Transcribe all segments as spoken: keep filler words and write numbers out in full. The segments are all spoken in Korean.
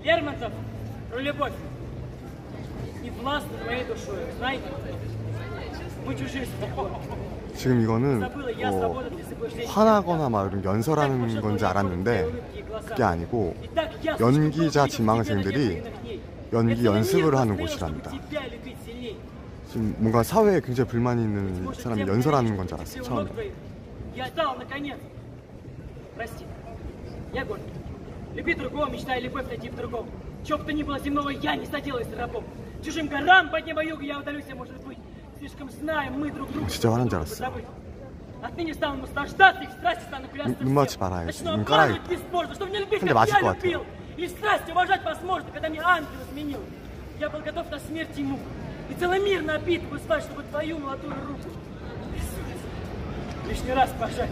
Лермонтов про любовь. Не властна твоей душой, знаете? Мы чужие свободы. 지금 이거는 어, 화나거나 막 이런 연설하는 건지 알았는데 그게 아니고 연기자 지망생들이 연기 연습을 하는 곳이랍니다. 지금 뭔가 사회에 굉장히 불만이 있는 사람이 연설하는 건 줄 알았어요, 처음에. Люби другого, мечтай любовь найти в другом. Чё бы то ни было земного, я не соделаюсь рабом. Чужим горам под небо юга я удалюсь, может быть. Слишком знаем мы друг друга. 진짜 화난 줄 알았어. Отныне стану наслаждаться их страсти, стану клясться 눈 맞지 말아요. начну 눈 обманывать 깔아야겠다. бесспорно, чтобы не любить, 근데 как 맞을 я 것 같아요. любил. И страсть уважать возможно, когда мне ангел изменил. Я был готов на смерть и муку. И целый мир на битву звать, чтобы твою молодую руку лишний раз пожать.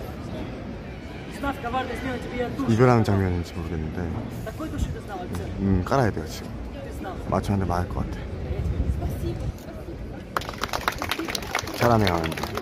이별하는 장면인지 모르겠는데 음 깔아야 돼요 지금. 맞췄는데 맞을 것 같아. 잘하네요.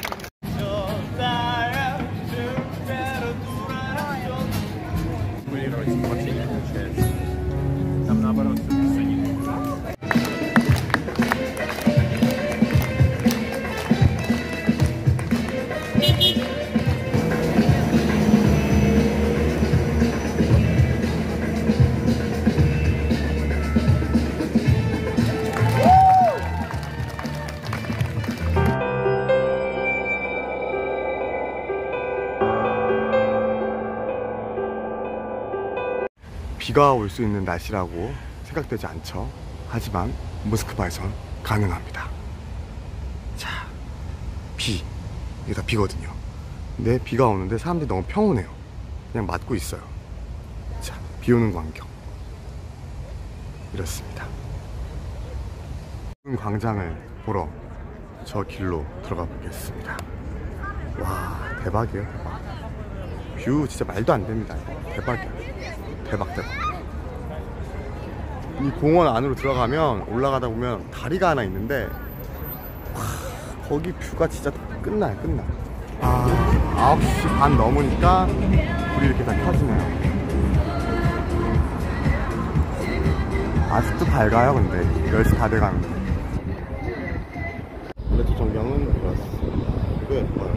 비가 올 수 있는 날씨라고 생각되지 않죠. 하지만 모스크바에선 가능합니다. 자, 비. 이게 다 비거든요. 근데 비가 오는데 사람들이 너무 평온해요. 그냥 맞고 있어요. 자, 비 오는 광경 이렇습니다. 광장을 보러 저 길로 들어가 보겠습니다. 와, 대박이에요, 대박. 뷰 진짜 말도 안 됩니다. 대박이야. 대박 대박. 이 공원 안으로 들어가면 올라가다 보면 다리가 하나 있는데 와, 거기 뷰가 진짜 끝나요. 끝나. 아, 아홉 시 반 넘으니까 불이 이렇게 다 켜지네요. 아직도 밝아요. 근데 열 시 다 돼가는데. 레트 전경은 이렇습니다. 꽤 예뻐요.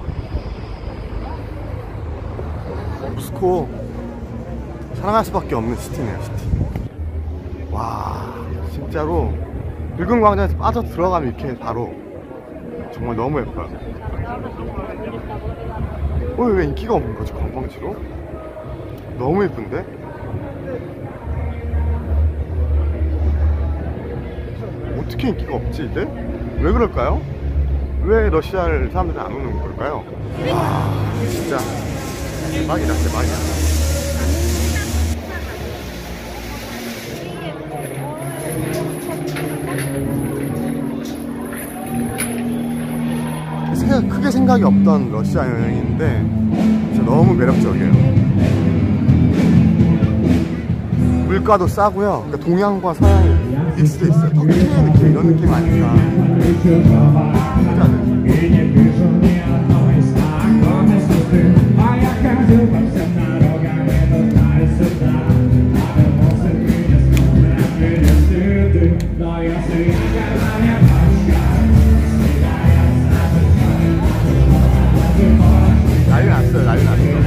모스코 사랑할 수밖에 없는 시티네요. 시티. 와, 진짜로 붉은 광장에서 빠져 들어가면 이렇게 바로 정말 너무 예뻐요. 어, 왜 인기가 없는 거지 관광지로? 너무 예쁜데? 어떻게 인기가 없지 이제? 왜 그럴까요? 왜 러시아를 사람들이 안 오는 걸까요? 와, 진짜 대박이다. 대박이야. 크게 생각이 없던 러시아 여행인데 진짜 너무 매력적이에요. 물가도 싸고요. 그러니까 동양과 서양이 믹스돼 있어요. 터키의 느낌, 이런 느낌 아닐까. 난리 났어요. 난리 났어요.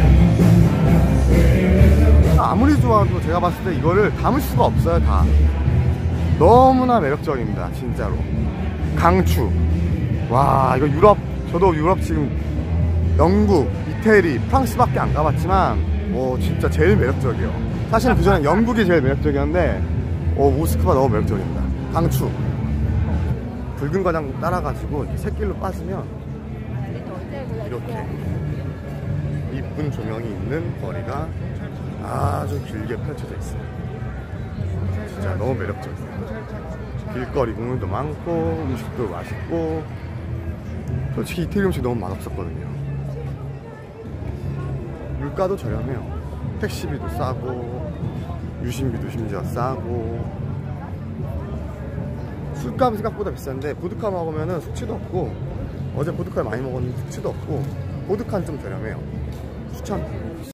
아무리 좋아도 제가 봤을 때 이거를 담을 수가 없어요. 다 너무나 매력적입니다. 진짜로. 강추. 와, 이거 유럽, 저도 유럽 지금 영국, 이태리, 프랑스밖에 안 가봤지만 오, 진짜 제일 매력적이에요. 사실은 그전엔 영국이 제일 매력적이었는데 오, 모스크바 너무 매력적입니다. 강추. 붉은 광장 따라가지고 이렇게 샛길로 빠지면 이렇게 이쁜 조명이 있는 거리가 아주 길게 펼쳐져 있어요. 진짜 너무 매력적이에요. 길거리 공원도 많고 음식도 맛있고. 솔직히 이태리 음식 너무 맛없었거든요. 물가도 저렴해요. 택시비도 싸고 유심비도 심지어 싸고. 술값은 생각보다 비싼데 보드카 먹으면 숙취도 없고, 어제 보드카를 많이 먹었는데 숙취도 없고 보드카는 좀 저렴해요. 추천!